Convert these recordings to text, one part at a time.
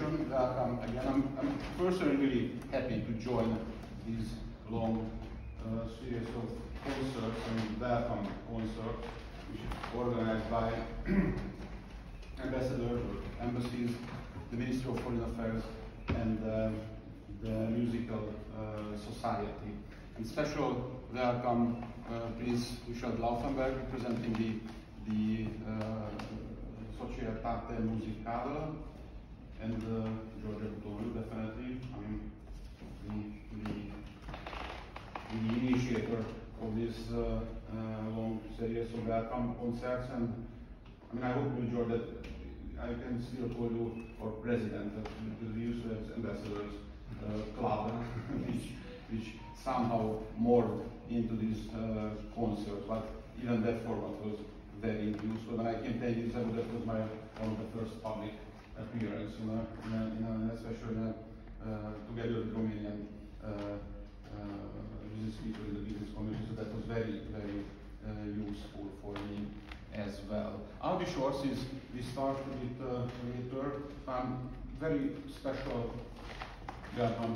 invitation. Welcome again. I'm personally really happy to join this long series of concerts and welcome concerts, which is organized by ambassadors or embassies, the Ministry of Foreign Affairs, and the Musical Society. And special welcome Prince Richard Laufenberg, representing the Societatea Muzicala, and Georgia Botond, definitely. I mean, the initiator of this long series of welcome concerts, and I mean, I hope you enjoy that. I can still call you our president, because we used to have ambassadors club, which somehow morphed into this concert, but even that format was very useful. And I can tell you that was one of the first public appearance, especially together with Romanian business people in the business community. So that was very, very useful for me as well. I'll be short since we start with later. Very special welcome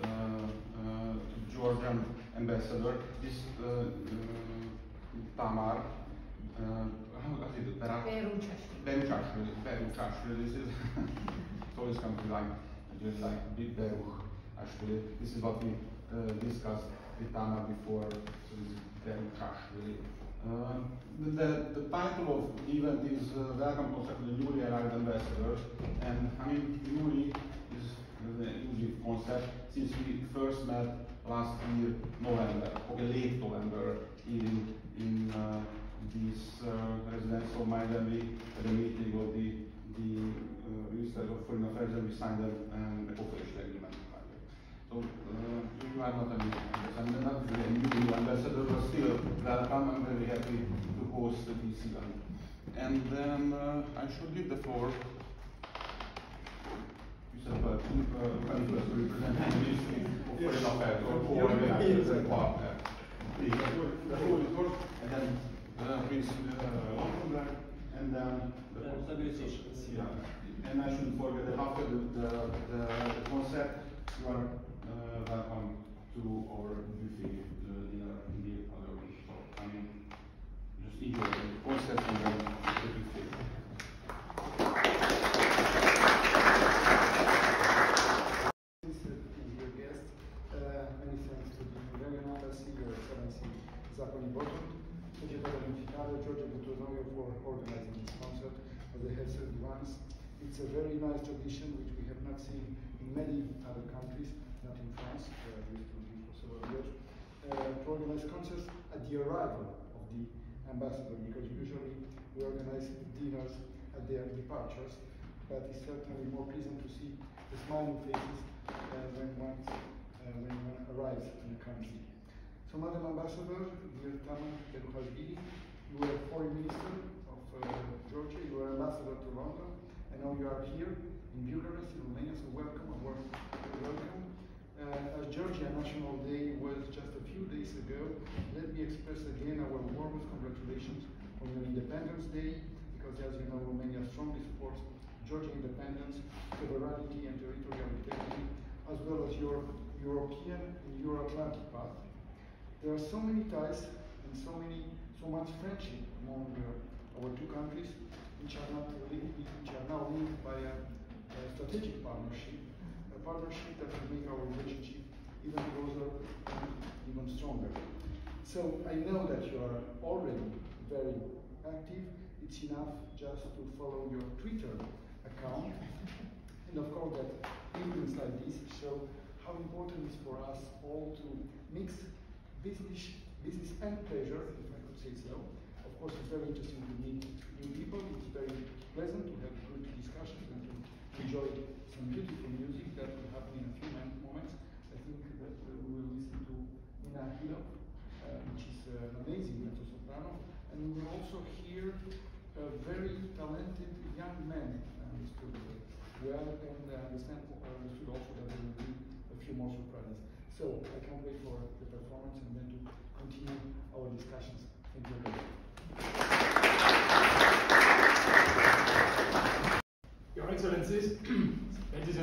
to Georgian ambassador. This Tamar Beruchashvili. This is it's always come to just like big Beruchashvili. This is what we discussed with Tamar before. So this is Beruchashvili. The title of the event is Welcome Concert to the Newly Arrived Ambassadors, and I mean, Newly is an inclusive concept since we first met last year, November, late November, in this residence of mine, and we had a meeting of the Minister of Foreign Affairs, and we signed a cooperation agreement. So you are not a new ambassador, but still welcome. I'm very happy to host this event. And then I should give the floor. You said about to represent the Ministry of Foreign Affairs or organizers and partner. The floor is yours, and then Prince Laufenberg, and then and I shouldn't forget that after the concert, you are welcome to our buffet dinner in the other room. So I mean, just enjoy the concert and then the buffet. Dear guest, many thanks to the Hungarian Embassy, Your Excellency Zakonyi Botond, Societatea Muzicala, Georgia Botond for organizing this concert, as I have said once. It's a very nice tradition which we have not seen in many other countries, not in France, where I used to live for several years, to organize concerts at the arrival of the ambassador, because usually we organize dinners at their departures, but it's certainly more pleasant to see the smiling faces when one arrives in a country. So, Madam Ambassador, dear Tamar Beruchashvili, you were Foreign Minister of Georgia, you were Ambassador to London, and now you are here in Bucharest, in Romania, so welcome, a warm welcome. As Georgia National Day was just a few days ago, let me express again our warmest congratulations on your Independence Day, because as you know, Romania strongly supports Georgian independence, sovereignty and territorial integrity, as well as your European and Euro-Atlantic path. There are so many ties and so much friendship among our two countries, which are now linked by a strategic partnership, a partnership that will make our relationship even closer and even stronger. So I know that you are already very active. It's enough just to follow your Twitter account, and of course that events like this show how important it is for us all to mix business and pleasure, if I could say so. Of course, it's very interesting to meet new people. It's very pleasant to have good discussions and to enjoy some beautiful music that will happen in a few moments. I think that we will listen to Nina Hilo, which is an amazing mezzo-soprano, and we will also hear a very talented young man, understood well, and understood also that there will be a few more surprises. So I can't wait for the performance and then to continue our discussions. Thank you very much. Your Excellencies, ladies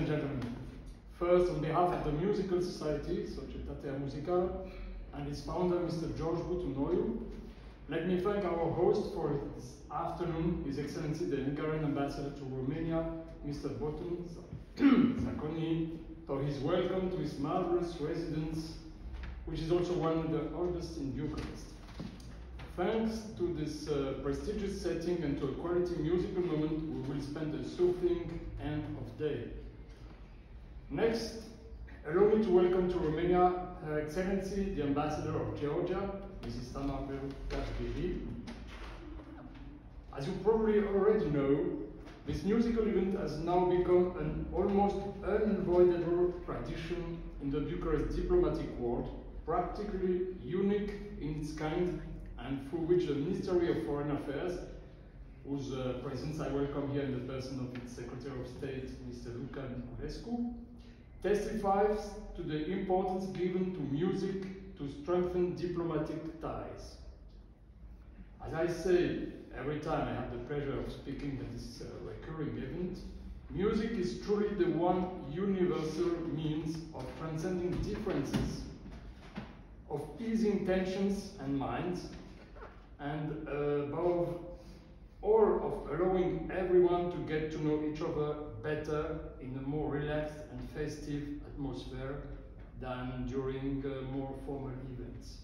First, on behalf of the Musical Society, Societatea Muzicala, and its founder, Mr. George Butunoiu, let me thank our host for this afternoon, His Excellency the Hungarian Ambassador to Romania, Mr. Botond Zakonyi, for his welcome to his marvelous residence, which is also one of the oldest in Bucharest. Thanks to this prestigious setting and to a quality musical moment, we will spend a soothing end of day. Next, allow me to welcome to Romania Her Excellency the Ambassador of Georgia, Mrs. Tamar Beruchashvili. As you probably already know, this musical event has now become an almost unavoidable tradition in the Bucharest diplomatic world, practically unique in its kind, and through which the Ministry of Foreign Affairs, whose presence I welcome here in the person of its Secretary of State, Mr. Luca, testifies to the importance given to music to strengthen diplomatic ties. As I say every time I have the pleasure of speaking at this recurring event, music is truly the one universal means of transcending differences, of easing tensions and minds, and above all of allowing everyone to get to know each other better in a more relaxed and festive atmosphere than during more formal events.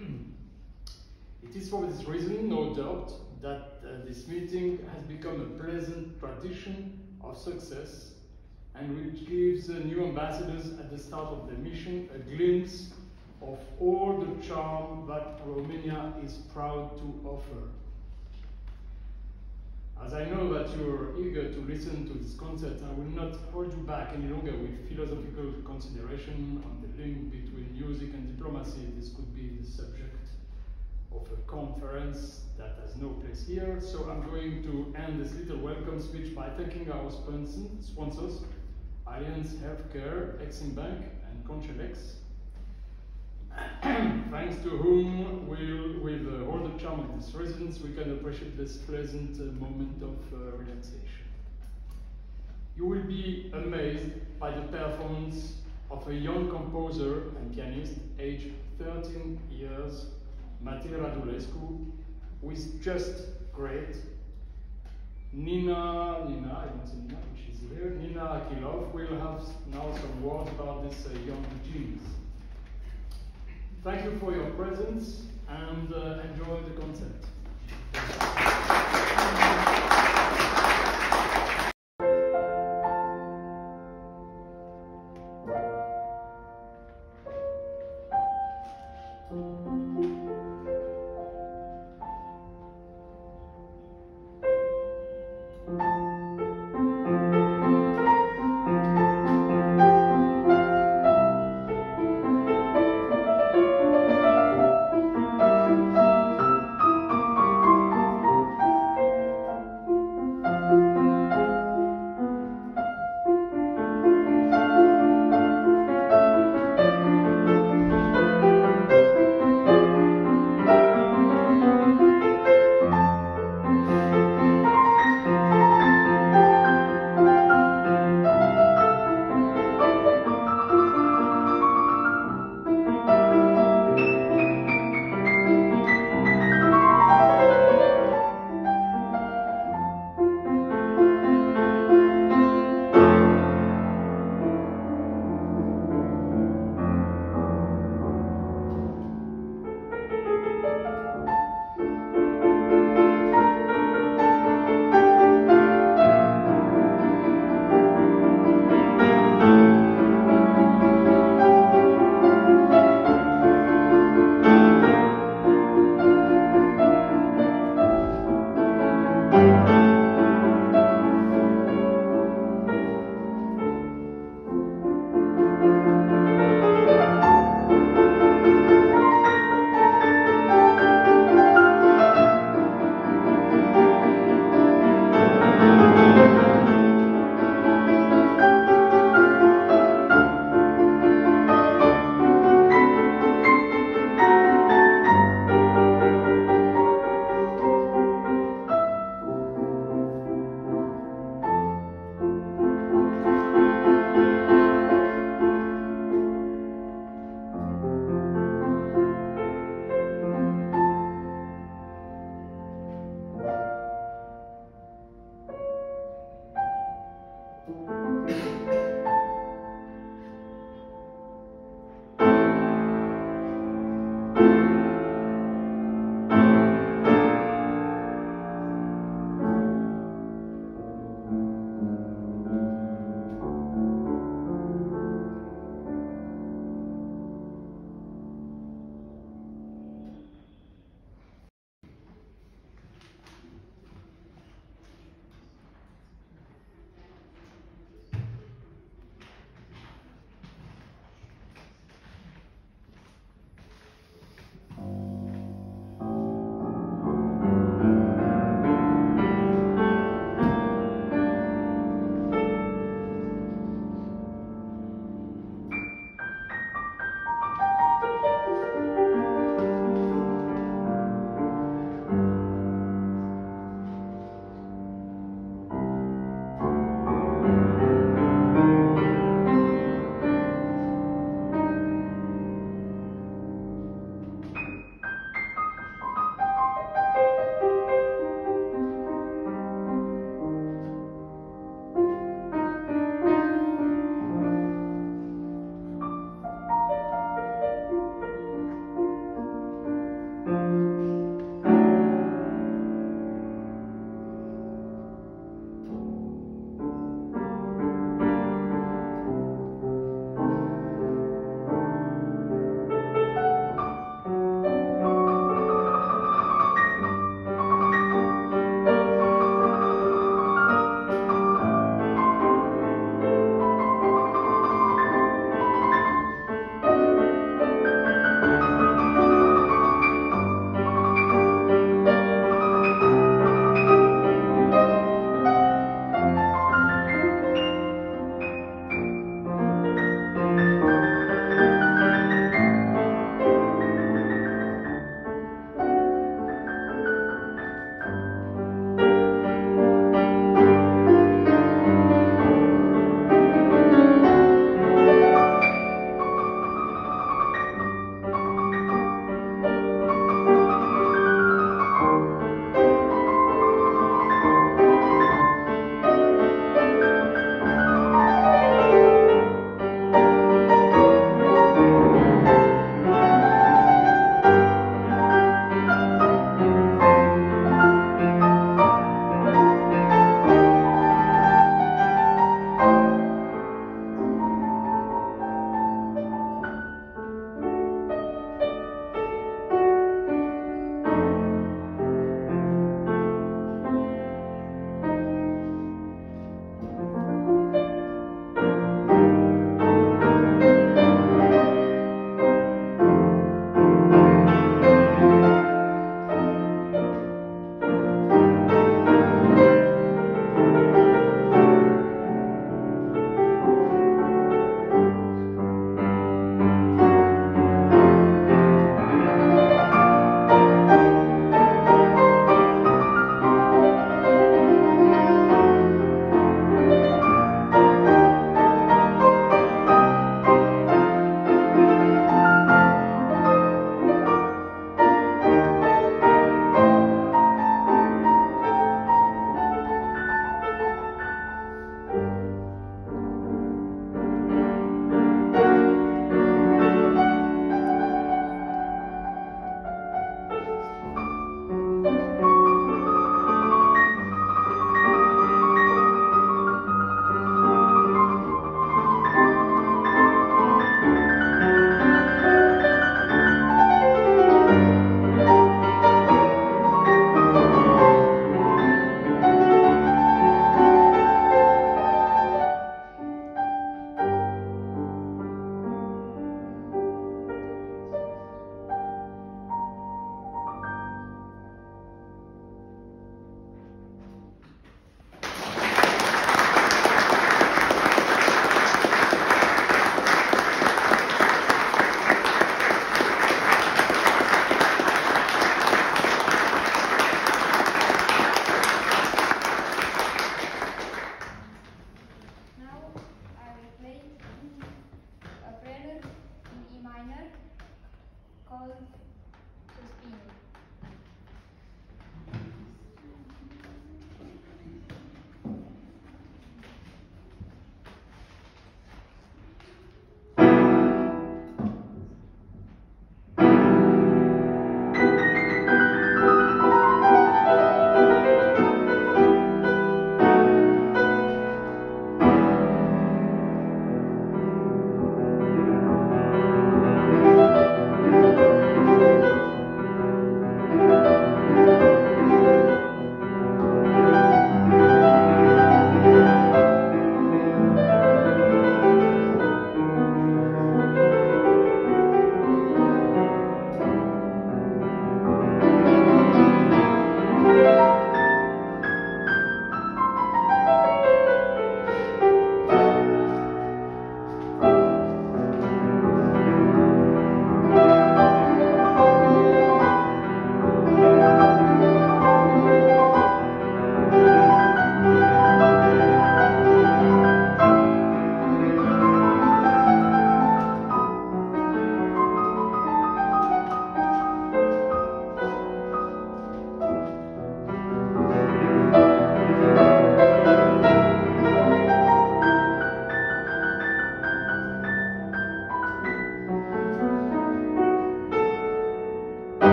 It is for this reason, no doubt, that this meeting has become a pleasant tradition of success, and which gives new ambassadors at the start of their mission a glimpse of all the charm that Romania is proud to offer. As I know that you're eager to listen to this concert, I will not hold you back any longer with philosophical consideration on the link between music and diplomacy. This could be the subject of a conference that has no place here. So I'm going to end this little welcome speech by thanking our sponsors, Allianz Healthcare, Exim Bank, and Conchelex, thanks to whom with all the charm of this residence, we can appreciate this pleasant moment of relaxation. You will be amazed by the performance of a young composer and pianist, aged 13 years, Matei Radulescu, who is just great. Nina, I don't see Nina, she's here. Nina Akilov will have now some words about this young genius. Thank you for your presence and enjoy the concert.